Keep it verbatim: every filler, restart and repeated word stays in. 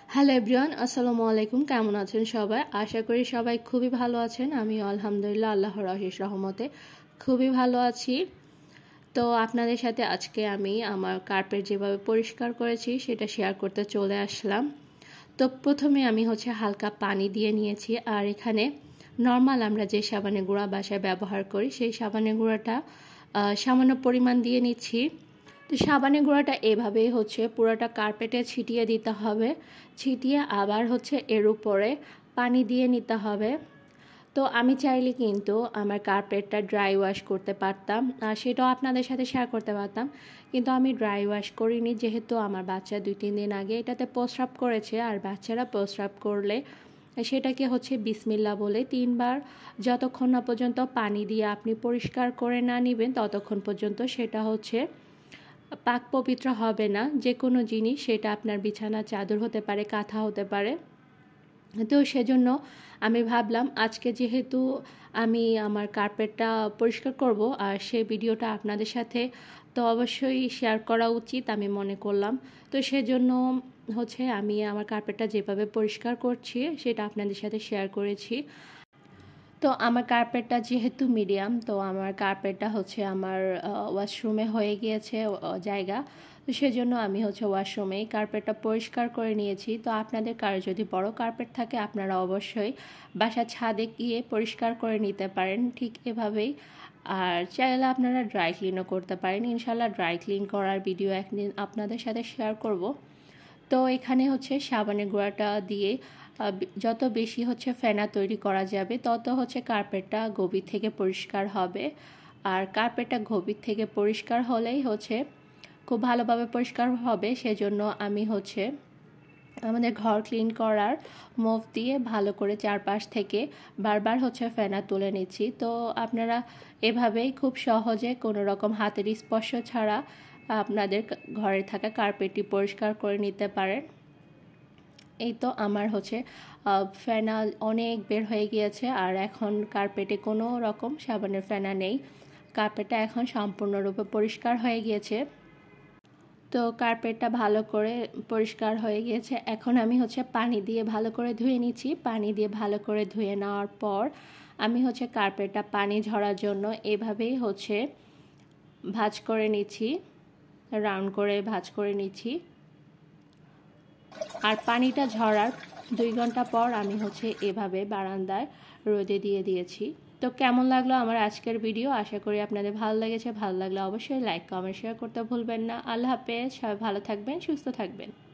Hello everyone, আসসালামু আলাইকুম। কেমন আছেন সবাই? আশা করি সবাই খুবই ভালো আছেন। আমি আলহামদুলিল্লাহ আল্লাহর অশেষ রহমতে খুবই ভালো আছি। তো আপনাদের সাথে আজকে আমি আমার কার্পেট যেভাবে পরিষ্কার করেছি সেটা শেয়ার করতে চলে আসলাম। তো প্রথমে আমি হচ্ছে হালকা পানি দিয়ে নিয়েছি, আর এখানে নর্মাল আমরা যে সাবানের গুঁড়া বাসায় ব্যবহার করি সেই সাবানের গুঁড়াটা সামান্য পরিমাণ দিয়ে নিচ্ছি। তো সাবানের গুঁড়াটা এভাবেই হচ্ছে পুরোটা কার্পেটে ছিটিয়ে দিতে হবে। ছিটিয়ে আবার হচ্ছে এর উপরে পানি দিয়ে নিতে হবে। তো আমি চাইলে কিন্তু আমার কার্পেটটা ড্রাই ওয়াশ করতে পারতাম, আর সেটাও আপনাদের সাথে শেয়ার করতে পারতাম, কিন্তু আমি ড্রাই ওয়াশ করিনি, যেহেতু আমার বাচ্চা দুই তিন দিন আগে এটাতে প্রস্রাব করেছে। আর বাচ্চারা প্রস্রাব করলে সেটাকে হচ্ছে বিসমিল্লাহ বলে তিনবার যতক্ষণ না পর্যন্ত পানি দিয়ে আপনি পরিষ্কার করে না নেবেন ততক্ষণ পর্যন্ত সেটা হচ্ছে পাক পবিত্র হবে না। যে কোনো জিনিস, সেটা আপনার বিছানা চাদর হতে পারে, কাঁথা হতে পারে। তো সেজন্য আমি ভাবলাম আজকে যেহেতু আমি আমার কার্পেটটা পরিষ্কার করব, আর সেই ভিডিওটা আপনাদের সাথে তো অবশ্যই শেয়ার করা উচিত আমি মনে করলাম। তো সেজন্য হচ্ছে আমি আমার কার্পেটটা যেভাবে পরিষ্কার করছি সেটা আপনাদের সাথে শেয়ার করেছি। তো আমার কার্পেটটা যেহেতু মিডিয়াম, তো আমার কার্পেটটা হচ্ছে আমার ওয়াশরুমে হয়ে গিয়েছে জায়গা, তো সেজন্য আমি হচ্ছে ওয়াশরুমেই কার্পেটটা পরিষ্কার করে নিয়েছি। তো আপনাদের কারো যদি বড় কার্পেট থাকে আপনারা অবশ্যই বাসার ছাদে গিয়ে পরিষ্কার করে নিতে পারেন ঠিক এভাবেই। আর চাইলে আপনারা ড্রাই ক্লিনও করতে পারেন। ইনশাল্লাহ ড্রাই ক্লিন করার ভিডিও একদিন আপনাদের সাথে শেয়ার করব। তো এখানে হচ্ছে সাবানের গুঁড়াটা দিয়ে যত বেশি হচ্ছে ফেনা তৈরি করা যাবে তত হচ্ছে কার্পেটটা গভীর থেকে পরিষ্কার হবে। আর কার্পেটটা গভীর থেকে পরিষ্কার হলেই হচ্ছে খুব ভালোভাবে পরিষ্কার হবে। সেজন্য আমি হচ্ছে আমাদের ঘর ক্লিন করার মুভ দিয়ে ভালো করে চারপাশ থেকে বারবার হচ্ছে ফেনা তুলে নিচ্ছি। তো আপনারা এভাবেই খুব সহজে কোনো রকম হাতের স্পর্শ ছাড়া আপনাদের ঘরে থাকা কার্পেটটি পরিষ্কার করে নিতে পারেন। এই তো আমার হচ্ছে ফেনা অনেক বের হয়ে গিয়েছে, আর এখন কার্পেটে কোনো রকম সাবানের ফেনা নেই। কার্পেটটা এখন সম্পূর্ণরূপে পরিষ্কার হয়ে গিয়েছে। তো কার্পেটটা ভালো করে পরিষ্কার হয়ে গিয়েছে। এখন আমি হচ্ছে পানি দিয়ে ভালো করে ধুয়ে নিচ্ছি। পানি দিয়ে ভালো করে ধুয়ে নেওয়ার পর আমি হচ্ছে কার্পেটটা পানি ঝরার জন্য এভাবেই হচ্ছে ভাঁজ করে নিচ্ছি, রাউন্ড করে ভাঁজ করে নিচ্ছি। আর পানিটা ঝরার দুই ঘন্টা পর আমি হচ্ছে এভাবে বারান্দায় রোদে দিয়ে দিয়েছি। তো কেমন লাগলো আমার আজকের ভিডিও? আশা করি আপনাদের ভালো লেগেছে। ভালো লাগলে অবশ্যই লাইক, কমেন্ট, শেয়ার করতে ভুলবেন না। আল্লাহ হাফেজ। সবাই ভালো থাকবেন, সুস্থ থাকবেন।